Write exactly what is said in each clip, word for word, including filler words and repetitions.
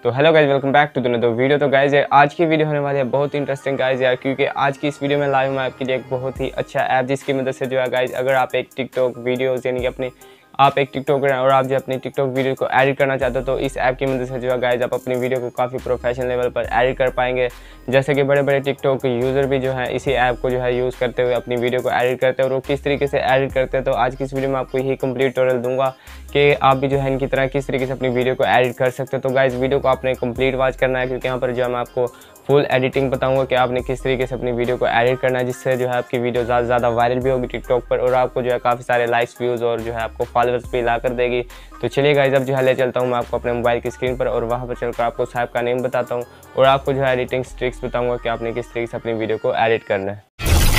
तो hello guys, welcome back to the video. तो guys आज की वीडियो होने वाली है बहुत इंटरेस्टिंग गाइज यार, क्योंकि आज की इस वीडियो में लाइव मैं आपके लिए एक बहुत ही अच्छा ऐप जिसकी मदद से जो है गाइज, अगर आप एक टिकटॉक वीडियोस यानी कि अपनी आप एक टिकटॉकर हैं और आप जो अपनी टिकटॉक वीडियो को एडिट करना चाहते हो तो इस ऐप की मदद से जो है गाइज आप अपनी वीडियो को काफ़ी प्रोफेशनल लेवल पर एडिट कर पाएंगे। जैसे कि बड़े बड़े टिकटॉक यूज़र भी जो है इसी ऐप को जो है यूज़ करते हुए अपनी वीडियो को एडिट करते हैं और वो किस तरीके से एडिट करते हैं। तो आज की इस वीडियो में आपको यही कंप्लीट ट्यूटोरियल दूंगा कि आप भी जो है इनकी तरह किस तरीके से अपनी वीडियो को एडिट कर सकते हो। तो गाइज वीडियो को आपने कंप्लीट वॉच करना है, क्योंकि यहाँ पर जो है मैं आपको फुल एडिटिंग बताऊंगा कि आपने किस तरीके से अपनी वीडियो को एडिट करना है, जिससे जो है आपकी वीडियो ज़्यादा से ज़्यादा वायरल भी होगी टिकटॉक पर और आपको जो है काफ़ी सारे लाइक्स, व्यूज़ और जो है आपको फॉलोअर्स भी ला कर देगी। तो चलिए गाइस, अब जो है ले चलता हूँ मैं आपको अपने मोबाइल की स्क्रीन पर और वहाँ पर चलकर आपको उस ऐप का नेम बताता हूँ और आपको जो है एडिटिंग ट्रिक्स बताऊँगा कि आपने किस तरीके से अपनी वीडियो को एडिट करना है।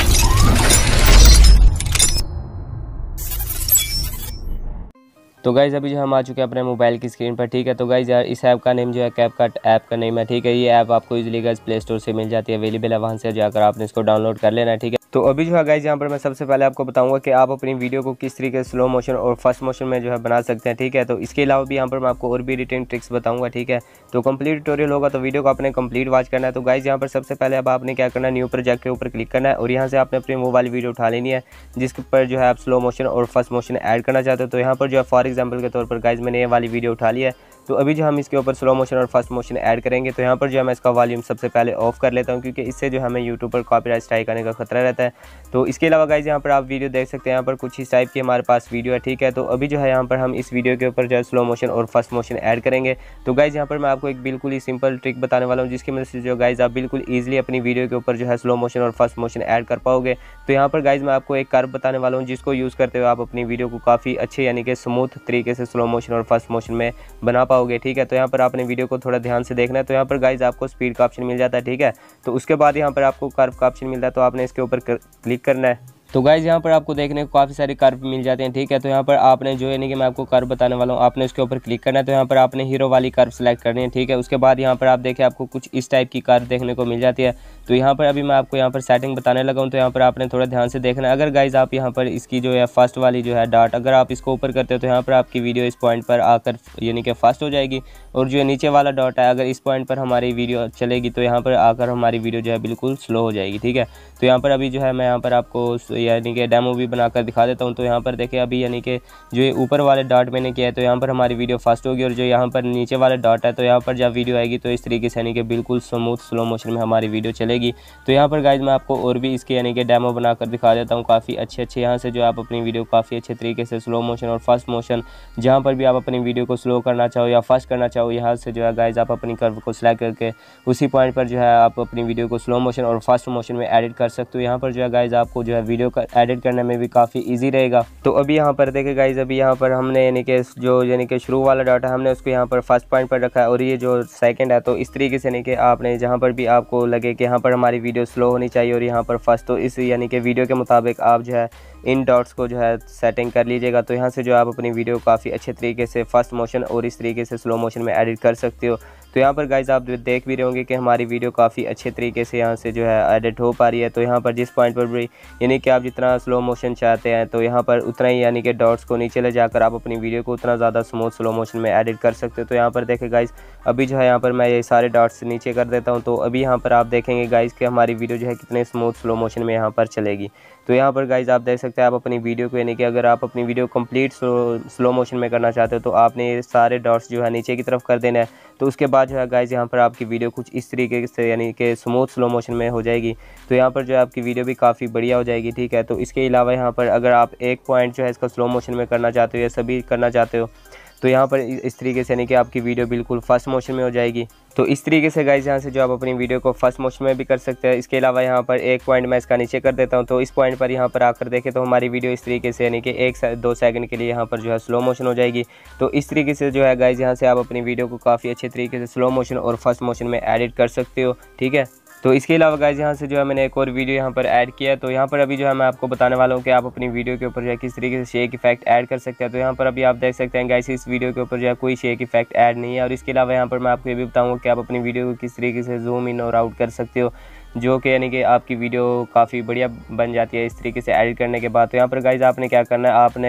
तो गाइज़ अभी जो हम आ चुके हैं अपने मोबाइल की स्क्रीन पर, ठीक है। तो गाइज़ यार इस ऐप का नेम जो है कैपकट ऐप का नेम है, ठीक है। ये ऐप आपको इजीली गाइज़ प्ले स्टोर से मिल जाती है, अवेलेबल है, वहाँ से जाकर आपने इसको डाउनलोड कर लेना है, ठीक है। तो अभी जो है गाइज़ यहाँ पर मैं सबसे पहले आपको बताऊंगा कि आप अपनी वीडियो को किस तरीके से स्लो मोशन और फर्स्ट मोशन में जो है बना सकते हैं, ठीक है। तो इसके अलावा भी यहाँ पर मैं आपको और भी एडिटिंग ट्रिक्स बताऊंगा, ठीक है। तो कंप्लीट ट्यूटोरियल होगा, तो वीडियो को आपने कंप्लीट वॉच करना है। तो गाइज़ यहाँ पर सबसे पहले अब आपने क्या करना है, न्यू प्रोजेक्ट के ऊपर क्लिक करना है और यहाँ से आपने अपनी मोबाइल वीडियो उठा लेनी है जिसके पर जो है आप स्लो मोशन और फर्स्ट मोशन ऐड करना चाहते हो। तो यहाँ पर जो है फॉर एग्जाम्पल के तौर पर गाइज़ मैंने ये वाली वीडियो उठा लिया है। तो अभी जो हम इसके ऊपर स्लो मोशन और फर्स्ट मोशन ऐड करेंगे, तो यहाँ पर जो है मैं इसका वॉल्यूम सबसे पहले ऑफ कर लेता हूँ, क्योंकि इससे जो हमें यूट्यूब पर कॉपीराइट स्ट्राइक आने का खतरा रहता है। तो इसके अलावा गाइज यहाँ पर आप वीडियो देख सकते हैं, यहाँ पर कुछ इस टाइप की हमारे पास वीडियो है, ठीक है। तो अभी जो है यहाँ पर हम इस वीडियो के ऊपर जो है स्लो मोशन और फर्स्ट मोशन ऐड करेंगे। तो गाइज यहाँ पर मैं आपको एक बिल्कुल ही सिंपल ट्रिक बताने वाला हूँ, जिसकी मदद से जो गाइज आप बिल्कुल ईजिली अपनी वीडियो के ऊपर जो है स्लो मोशन और फर्स्ट मोशन ऐड कर पाओगे। तो यहाँ पर गाइज मैं आपको एक कर्व बताने वाला हूँ, जिसको यूज़ करते हुए आप अपनी वीडियो को काफ़ी अच्छे यानी कि स्मूथ तरीके से स्लो मोशन और फर्स्ट मोशन में बना पाओगे, ठीक है। तो यहाँ पर आपने वीडियो को थोड़ा ध्यान से देखना है। तो यहाँ पर गाइज आपको स्पीड का ऑप्शन मिल जाता है, ठीक है। तो उसके बाद यहाँ पर आपको कर्व का ऑप्शन मिलता है, तो आपने इसके ऊपर क्लिक करना है। तो गाइज यहाँ पर आपको देखने को काफ़ी सारे कर्व मिल जाते हैं, ठीक है। तो यहाँ पर आपने जो है नहीं कि मैं आपको कर्व बताने वाला हूँ, आपने उसके ऊपर क्लिक करना है। तो यहाँ पर आपने हीरो वाली कर्व सेलेक्ट करनी है, ठीक है। उसके बाद यहाँ पर आप देखें आपको कुछ इस टाइप की कर्व देखने को मिल जाती है। तो यहाँ पर अभी मैं आपको यहाँ पर सेटिंग बताने लगा हूँ, तो यहाँ पर आपने थोड़ा ध्यान से देखना है। अगर गाइज आप यहाँ पर इसकी जो है फर्स्ट वाली जो है डॉट, अगर आप इसको ऊपर करते हो तो यहाँ पर आपकी वीडियो इस पॉइंट पर आकर यानी कि फास्ट हो जाएगी, और जो नीचे वाला डॉट है अगर इस पॉइंट पर हमारी वीडियो चलेगी तो यहाँ पर आकर हमारी वीडियो जो है बिल्कुल स्लो हो जाएगी, ठीक है। तो यहाँ पर अभी जो है मैं यहाँ पर आपको यानी कि डेमो भी बनाकर दिखा देता हूँ। तो यहाँ पर देखिए अभी यानी कि जो ये ऊपर वाले डॉट मैंने किया है तो यहाँ पर हमारी वीडियो फास्ट होगी, और जो यहाँ पर नीचे वाला डॉट है तो यहाँ पर जब वीडियो आएगी तो इस तरीके से यानी कि बिल्कुल स्मूथ स्लो मोशन में हमारी वीडियो चलेगी। तो यहाँ पर गाइज मैं आपको और भी इसके यानी कि डेमो बनाकर दिखा देता हूँ काफ़ी अच्छे अच्छे, यहाँ से जो आप अपनी वीडियो काफ़ी अच्छे तरीके से स्लो मोशन और फर्स्ट मोशन, जहाँ पर भी आप अपनी वीडियो को स्लो करना चाहो या फास्ट करना चाहो, यहाँ से जो है गाइज आप अपनी कर्व को सिलेक्ट करके उसी पॉइंट पर जो है आप अपनी वीडियो को स्लो मोशन और फास्ट मोशन में एडिट कर सकते हो। यहाँ पर जो है गाइज आपको जो है वीडियो का एडिट करने में भी काफ़ी ईजी रहेगा। तो अभी यहाँ पर देखे गाइज, अभी यहाँ पर हमने यानी कि जो यानी कि शुरू वाला डाटा हमने उसको यहाँ पर फर्स्ट पॉइंट पर रखा है और ये जो सेकंड है। तो इस तरीके से यानी कि आपने जहाँ पर भी आपको लगे कि यहाँ पर हमारी वीडियो स्लो होनी चाहिए और यहाँ पर फर्स्ट, तो इस यानी कि वीडियो के मुताबिक आप जो है इन डॉट्स को जो है सेटिंग कर लीजिएगा। तो यहाँ से जो आप अपनी वीडियो काफ़ी अच्छे तरीके से फर्स्ट मोशन और इस तरीके से स्लो मोशन में एडिट कर सकते हो। तो यहाँ पर गाइज आप देख भी रहे होंगे कि हमारी वीडियो काफ़ी अच्छे तरीके से यहाँ से जो है एडिट हो पा रही है। तो यहाँ पर जिस पॉइंट पर भी यानी कि आप जितना स्लो मोशन चाहते हैं तो यहाँ पर उतना ही यानी कि डॉट्स को नीचे ले जाकर आप अपनी वीडियो को उतना ज़्यादा स्मूथ स्लो मोशन में एडिट कर सकते हो। तो यहाँ पर देखें गाइज, अभी जो है यहाँ पर मैं ये सारे डॉट्स नीचे कर देता हूँ। तो अभी यहाँ पर आप देखेंगे गाइज कि हमारी वीडियो जो है कितने स्मूथ स्लो मोशन में यहाँ पर चलेगी। तो यहाँ पर गाइज आप देख सकते हैं आप अपनी वीडियो को यानी कि अगर आप अपनी video complete slow slow motion में करना चाहते हो तो आपने ये सारे डॉट्स जो है नीचे की तरफ कर देना है। तो उसके बाद जो है गाइज यहाँ पर आपकी वीडियो कुछ इस तरीके से यानी कि स्मूथ स्लो मोशन में हो जाएगी। तो यहाँ पर जो है आपकी वीडियो भी काफ़ी बढ़िया हो जाएगी, ठीक है। तो इसके अलावा यहाँ पर अगर आप एक पॉइंट जो है इसका स्लो मोशन में करना चाहते हो या सभी करना चाहते हो तो यहाँ पर इस तरीके से यानी कि आपकी वीडियो बिल्कुल फर्स्ट मोशन में हो जाएगी। तो इस तरीके से गाइज यहाँ से जो आप अपनी वीडियो को फर्स्ट मोशन में भी कर सकते हैं। इसके अलावा यहाँ पर एक पॉइंट मैं इसका नीचे कर देता हूँ। तो इस पॉइंट पर यहाँ पर आकर देखें तो हमारी वीडियो इस तरीके से यानी कि एक से दो सेकंड के लिए यहाँ पर जो है स्लो मोशन हो जाएगी। तो इस तरीके से जो है गाइज यहाँ से आप अपनी वीडियो को काफ़ी अच्छे तरीके से स्लो मोशन और फर्स्ट मोशन में एडिट कर सकते हो, ठीक है। तो इसके अलावा गाइज यहाँ से जो है मैंने एक और वीडियो यहाँ पर ऐड किया है। तो यहाँ पर अभी जो है मैं आपको बताने वाला हूँ कि आप अपनी वीडियो के ऊपर जो है किस तरीके से शेक इफेक्ट ऐड कर सकते हैं। तो यहाँ पर अभी आप देख सकते हैं गाइज इस वीडियो के ऊपर जो है कोई शेक इफेक्ट ऐड नहीं है। और इसके अलावा यहाँ पर मैं आपको ये भी बताऊँगा कि आप अपनी वीडियो को किस तरीके से जूम इन और आउट कर सकते हो, जो कि यानी कि आपकी वीडियो काफ़ी बढ़िया बन जाती है इस तरीके से एडिट करने के बाद। तो यहाँ पर गाइज आपने क्या करना है, आपने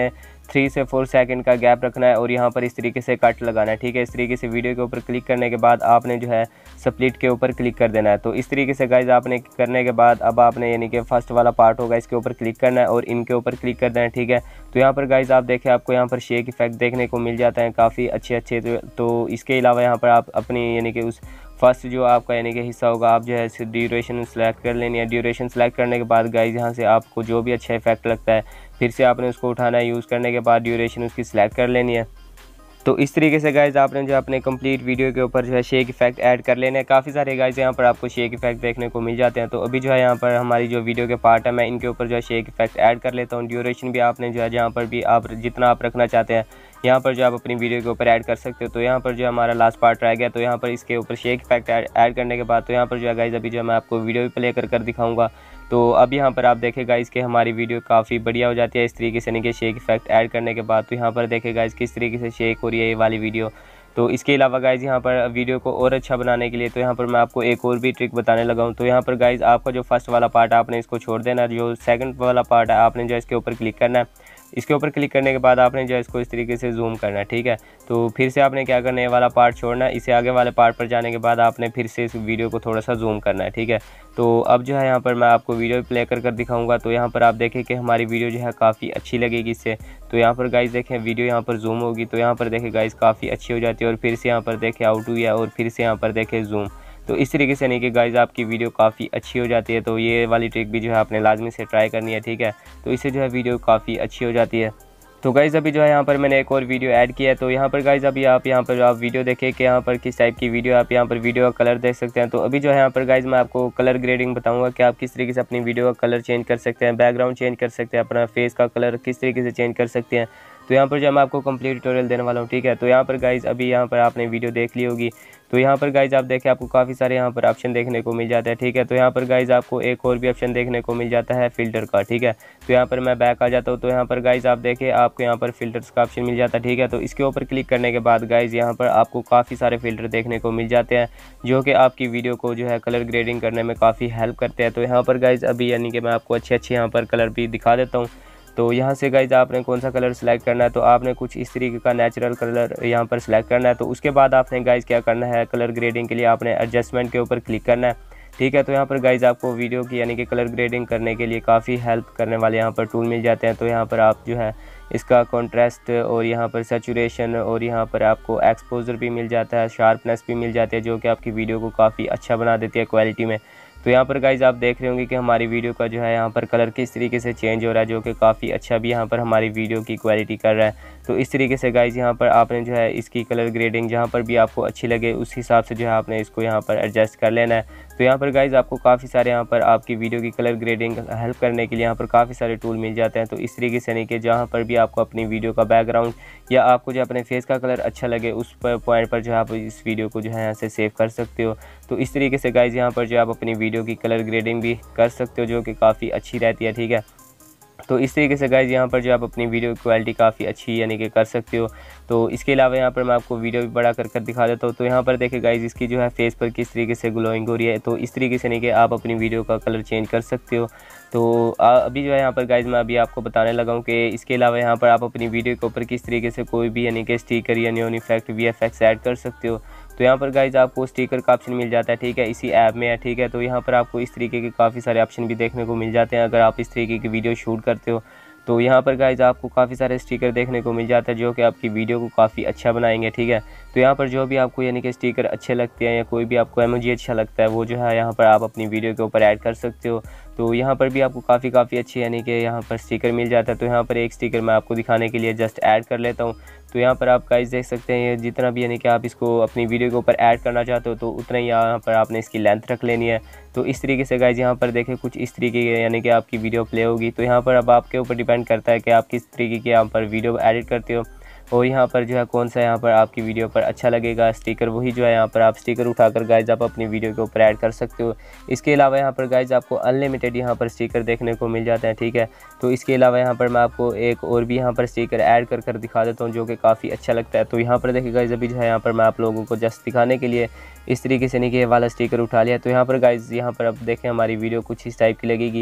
थ्री से फोर सेकंड का गैप रखना है और यहाँ पर इस तरीके से कट लगाना है, ठीक है। इस तरीके से वीडियो के ऊपर क्लिक करने के बाद आपने जो है स्प्लिट के ऊपर क्लिक कर देना है। तो इस तरीके से गाइज आपने करने के बाद अब आपने यानी कि फर्स्ट वाला पार्ट होगा इसके ऊपर क्लिक करना है और इनके ऊपर क्लिक कर देना है, ठीक है। तो यहाँ पर गाइज आप देखें आपको यहाँ पर शेक इफेक्ट देखने को मिल जाता है काफ़ी अच्छे अच्छे। तो, तो इसके अलावा यहाँ पर आप अपनी यानी कि उस फर्स्ट जो आपका यानी कि हिस्सा होगा आप जो है ड्यूरेशन सेलेक्ट कर लेनी है। ड्यूरेशन सेलेक्ट करने के बाद गाइज यहाँ से आपको जो भी अच्छा इफेक्ट लगता है फिर से आपने उसको उठाना है। यूज़ करने के बाद ड्यूरेशन उसकी सिलेक्ट कर लेनी है। तो इस तरीके से गाइज आपने जो अपने कंप्लीट वीडियो के ऊपर जो है शेक इफेक्ट ऐड कर लेने हैं। काफ़ी सारे गाइज यहाँ पर आपको शेक इफेक्ट देखने को मिल जाते हैं। तो अभी जो है यहाँ पर हमारी जो वीडियो के पार्ट है मैं इनके ऊपर जो है शेक इफेक्ट ऐड कर लेता हूँ। ड्यूरेशन भी आपने जो है जहाँ पर भी आप जितना आप रखना चाहते हैं यहाँ पर जो आप अपनी वीडियो के ऊपर ऐड कर सकते हो। तो यहाँ पर जो हमारा लास्ट पार्ट रह गया, तो यहाँ पर इसके ऊपर शेक इफेक्ट ऐड करने के बाद तो यहाँ पर जो है गाइज अभी जो मैं आपको वीडियो भी प्ले कर कर दिखाऊंगा। तो अब यहाँ पर आप देखें गाइज कि हमारी वीडियो काफ़ी बढ़िया हो जाती है इस तरीके से नहीं कि शेक इफेक्ट ऐड करने के बाद। तो यहाँ पर देखें गाइज किस तरीके से शेक हो रही है ये वाली वीडियो। तो इसके अलावा गाइज यहाँ पर वीडियो को और अच्छा बनाने के लिए तो यहाँ पर मैं आपको एक और भी ट्रिक बताने लगा हूँ। तो यहाँ पर गाइज आपका जो फर्स्ट वाला पार्ट है आपने इसको छोड़ देना, जो सेकंड वाला पार्ट है आपने जो इसके ऊपर क्लिक करना है। इसके ऊपर क्लिक करने के बाद आपने जो है इसको इस तरीके से जूम करना है, ठीक है। तो फिर से आपने क्या करना है, ये वाला पार्ट छोड़ना है। इसे आगे वाले पार्ट पर जाने के बाद आपने फिर से इस वीडियो को थोड़ा सा जूम करना है, ठीक है। तो अब जो है यहाँ पर मैं आपको वीडियो प्ले कर कर दिखाऊंगा। तो यहाँ पर आप देखें कि हमारी वीडियो जो है काफ़ी अच्छी लगेगी इससे। तो यहाँ पर गाइज देखें वीडियो यहाँ पर जूम होगी तो यहाँ पर देखें गाइज काफ़ी अच्छी हो जाती है और फिर से यहाँ पर देखें आउट हुई है और फिर से यहाँ पर देखें जूम। तो इस तरीके से नहीं कि गाइज आपकी वीडियो काफ़ी अच्छी हो जाती है। तो ये वाली ट्रिक भी जो है आपने लाजमी से ट्राई करनी है, ठीक है। तो इससे जो है वीडियो काफ़ी अच्छी हो जाती है। तो गाइज़ अभी जो है यहाँ पर मैंने एक और वीडियो ऐड किया है। तो यहाँ पर गाइज़ अभी आप यहाँ पर आप वीडियो देखें कि यहाँ पर किस टाइप की वीडियो, आप यहाँ पर वीडियो का कलर देख सकते हैं। तो अभी जो है यहाँ पर गाइज़ मैं आपको कलर ग्रेडिंग बताऊंगा कि आप किस तरीके से अपनी वीडियो का कलर चेंज कर सकते हैं, बैकग्राउंड चेंज कर सकते हैं, अपना फेस का कलर किस तरीके से चेंज कर सकते हैं। तो यहाँ पर जो मैं आपको कंप्लीट ट्यूटोरियल देने वाला हूँ, ठीक है। तो यहाँ पर गाइज़ अभी यहाँ पर आपने वीडियो देख ली होगी। तो यहाँ पर गाइज़ आप देखें आपको काफ़ी सारे यहाँ पर ऑप्शन देखने को मिल जाता है, ठीक है। तो यहाँ पर गाइज़ आपको एक और भी ऑप्शन देखने को मिल जाता है फ़िल्टर का, ठीक है। तो यहाँ पर मैं बैक आ जाता हूँ। तो यहाँ पर गाइज़ आप देखें आपको यहाँ पर फ़िल्टर्स का ऑप्शन मिल जाता है, ठीक है। तो इसके ऊपर क्लिक करने के बाद गाइज़ यहाँ पर आपको काफ़ी सारे फ़िल्टर देखने को मिल जाते हैं जो कि आपकी वीडियो को जो है कलर ग्रेडिंग करने में काफ़ी हेल्प करते हैं। तो यहाँ पर गाइज़ अभी यानी कि मैं आपको अच्छे अच्छे यहाँ पर कलर भी दिखा देता हूँ। तो यहाँ से गाइज आपने कौन सा कलर सेलेक्ट करना है, तो आपने कुछ इस तरीके का नेचुरल कलर यहाँ पर सेलेक्ट करना है। तो उसके बाद आपने गाइज क्या करना है, कलर ग्रेडिंग के लिए आपने एडजस्टमेंट के ऊपर क्लिक करना है, ठीक है। तो यहाँ पर गाइज आपको वीडियो की यानी कि कलर ग्रेडिंग करने के लिए काफ़ी हेल्प करने वाले यहाँ पर टूल मिल जाते हैं। तो यहाँ पर आप जो है इसका कॉन्ट्रास्ट और यहाँ पर सैचुरेशन और यहाँ पर आपको एक्सपोजर भी मिल जाता है, शार्पनेस भी मिल जाती है जो कि आपकी वीडियो को काफ़ी अच्छा बना देती है क्वालिटी में। तो यहाँ पर गाइज आप देख रहे होंगे कि हमारी वीडियो का जो है यहाँ पर कलर किस तरीके से चेंज हो रहा है जो कि काफ़ी अच्छा भी यहाँ पर हमारी वीडियो की क्वालिटी कर रहा है। तो इस तरीके से गाइज यहाँ पर आपने जो है इसकी कलर ग्रेडिंग जहाँ पर भी आपको अच्छी लगे उस हिसाब से जो है आपने इसको यहाँ पर एडजस्ट कर लेना है। तो यहाँ पर गाइज आपको काफ़ी सारे यहाँ पर आपकी वीडियो की कलर ग्रेडिंग हेल्प करने के लिए यहाँ पर काफ़ी सारे टूल मिल जाते हैं। तो इस तरीके से नहीं कि जहाँ पर भी आपको अपनी वीडियो का बैकग्राउंड या आपको जो अपने फेस का कलर अच्छा लगे उस पर पॉइंट पर जो है आप इस वीडियो को जो है यहाँ से सेव कर सकते हो। तो इस तरीके से गाइज यहाँ पर जो आप अपनी वीडियो की कलर ग्रेडिंग भी कर सकते हो जो कि काफ़ी अच्छी रहती है, ठीक है। तो इस तरीके से गाइज यहाँ पर जो आप अपनी वीडियो की क्वालिटी काफ़ी अच्छी यानी कि कर सकते हो। तो इसके अलावा यहाँ पर मैं आपको वीडियो भी बड़ा कर कर दिखा देता हूँ। तो यहाँ पर देखिए गाइज इसकी जो है फेस पर किस तरीके से ग्लोइंग हो रही है। तो इस तरीके से नहीं कि आप अपनी वीडियो का कलर चेंज कर सकते हो। तो अभी जो है यहाँ पर गाइज मैं अभी आपको बताने लगा हूँ कि इसके अलावा यहाँ पर आप अपनी वीडियो के ऊपर किस तरीके से कोई भी यानी कि स्टिकर या new effect V F X add कर सकते हो। तो यहाँ पर गाइज आपको स्टिकर का ऑप्शन मिल जाता है, ठीक है, इसी ऐप में है, ठीक है। तो यहाँ पर आपको इस तरीके के काफ़ी सारे ऑप्शन भी देखने को मिल जाते हैं अगर आप इस तरीके की वीडियो शूट करते हो। तो यहाँ पर गाइज आपको काफ़ी सारे स्टिकर देखने को मिल जाता है जो कि आपकी वीडियो को काफ़ी अच्छा बनाएंगे, ठीक है। तो यहाँ पर जो भी आपको यानी कि स्टिकर अच्छे लगते हैं या कोई भी आपको इमोजी अच्छा लगता है वो जो है यहाँ पर आप अपनी वीडियो के ऊपर ऐड कर सकते हो। तो यहाँ पर भी आपको काफ़ी काफ़ी अच्छी यानी कि यहाँ पर स्टिकर मिल जाता है। तो यहाँ पर एक स्टिकर मैं आपको दिखाने के लिए जस्ट ऐड कर लेता हूँ। तो यहाँ पर आप गाइस देख सकते हैं ये जितना भी यानी कि आप इसको अपनी वीडियो के ऊपर ऐड करना चाहते हो तो उतना ही यहाँ पर आपने इसकी लेंथ रख लेनी है। तो इस तरीके से गाइस यहाँ पर देखें कुछ इस तरीके की यानी कि आपकी वीडियो प्ले होगी। तो यहाँ पर अब आपके ऊपर डिपेंड करता है कि आप किस तरीके की यहाँ पर वीडियो एडिट करते हो और यहाँ पर जो है कौन सा यहाँ पर आपकी वीडियो पर अच्छा लगेगा स्टिकर, वही जो है यहाँ पर आप स्टिकर उठाकर गाइज आप अपनी वीडियो के ऊपर ऐड कर सकते हो। इसके अलावा यहाँ पर गाइज आपको अनलिमिटेड यहाँ पर स्टिकर देखने को मिल जाते हैं, ठीक है। तो इसके अलावा यहाँ पर मैं आपको एक और भी यहाँ पर स्टिकर ऐड कर कर दिखा देता हूँ जो कि काफ़ी अच्छा लगता है। तो यहाँ पर देखिए गाइज अभी जो है यहाँ पर मैं आप लोगों को जस्ट दिखाने के लिए इस तरीके से नहीं कि ये वाला स्टिकर उठा लिया। तो यहाँ पर गाइज यहाँ पर अब देखें हमारी वीडियो कुछ इस टाइप की लगेगी।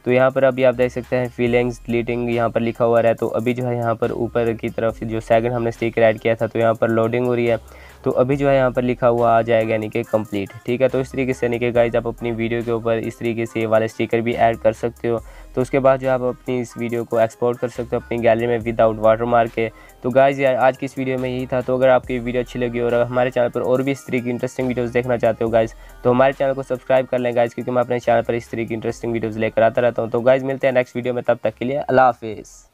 तो यहाँ पर अभी आप देख सकते हैं फीलिंग्स डिलीटिंग यहाँ पर लिखा हुआ है। तो अभी जो है यहाँ पर ऊपर की तरफ जो सेकंड हमने स्टिकर ऐड किया था तो यहाँ पर लोडिंग हो रही है। तो अभी जो है यहाँ पर लिखा हुआ आ जाएगा यानी कि कंप्लीट, ठीक है। तो इस तरीके से यानी कि गाइज आप अपनी वीडियो के ऊपर इस तरीके से ये वाले स्टिकर भी ऐड कर सकते हो। तो उसके बाद जो आप अपनी इस वीडियो को एक्सपोर्ट कर सकते हो अपनी गैलरी में विदाउट वाटरमार्क के। तो गाइज यार आज की इस वीडियो में यही था। तो अगर आपकी वीडियो अच्छी लगी और हमारे चैनल पर और भी इस तरीके की इंटरेस्टिंग वीडियोज़ देखना चाहते हो गाइज तो हमारे चैनल को सब्सक्राइब कर लें गाइज, क्योंकि मैं अपने चैनल पर इस तरीके की इंटरेस्टिंग वीडियोज़ लेकर आता रहता हूँ। तो गाइज मिलते हैं नेक्स्ट वीडियो में, तब तक के लिए अल्लाह हाफिज़।